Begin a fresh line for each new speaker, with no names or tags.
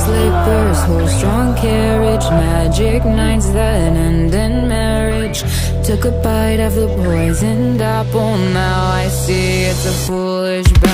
slippers, horse-drawn carriage, magic nights that end in marriage. Took a bite of the poisoned apple, now I see it's a foolish